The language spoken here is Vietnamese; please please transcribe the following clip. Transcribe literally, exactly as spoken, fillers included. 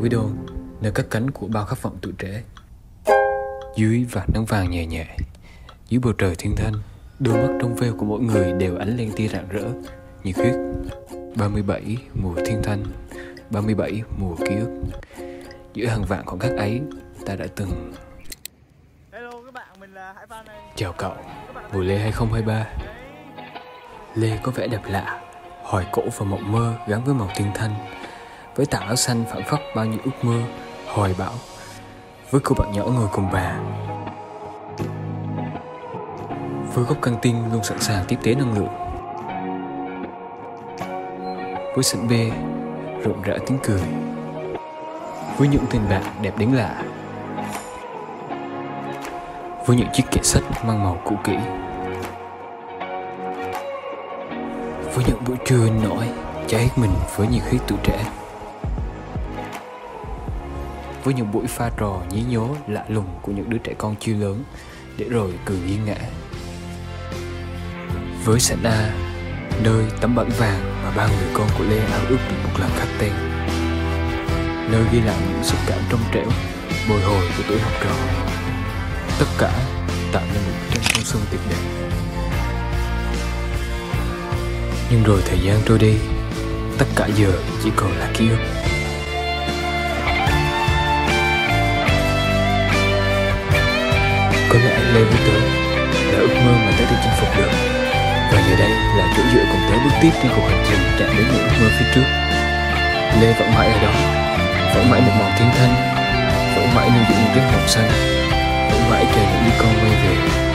Quý Đôn, nơi cất cánh của bao khát vọng tuổi trẻ. Dưới vạt nắng vàng nhẹ nhẹ, dưới bầu trời thiên thanh, đôi mắt trong veo của mỗi người đều ánh lên tia rạng rỡ, nhiệt huyết. ba mươi bảy mùa thiên thanh, ba mươi bảy mùa ký ức. Giữa hàng vạn khoảng khắc ấy, ta đã từng. Hello các bạn, mình là Hải Phan này. Chào cậu, mùa Lê hai không hai ba. Lê có vẻ đẹp lạ, hoài cổ và mộng mơ gắn với màu thiên thanh, với tà áo xanh phảng phất bao nhiêu ước mơ, hoài bão. Với cô bạn nhỏ ngồi cùng bà, với góc căng tin luôn sẵn sàng tiếp tế năng lượng, với sảnh bê rộn rã tiếng cười, với những tình bạn đẹp đến lạ, với những chiếc kệ sách mang màu cũ kỹ, với những buổi trưa nổi cháy hết mình với nhiệt huyết tuổi trẻ, với những buổi pha trò nhí nhố lạ lùng của những đứa trẻ con chưa lớn để rồi cười nghiêng ngã, với sảnh A, nơi tấm bảng vàng mà ba người con của Lê ao ước được một lần khắc tên, nơi ghi lại những xúc cảm trong trẻo bồi hồi của tuổi học trò. Tất cả tạo nên một trang thanh xuân tuyệt đẹp. Nhưng rồi thời gian trôi đi, tất cả giờ chỉ còn là ký ức. Có lẽ Lê với tớ là ước mơ mà tớ đã chinh phục được, và giờ đây là chỗ dựa cùng tớ bước tiếp trên cuộc hành trình chạm đến những ước mơ phía trước. Lê vẫn mãi ở đó, vẫn mãi một màu thiên thanh, vẫn mãi nuôi dưỡng những giấc mộng xanh, vẫn mãi chờ những đứa con quay về.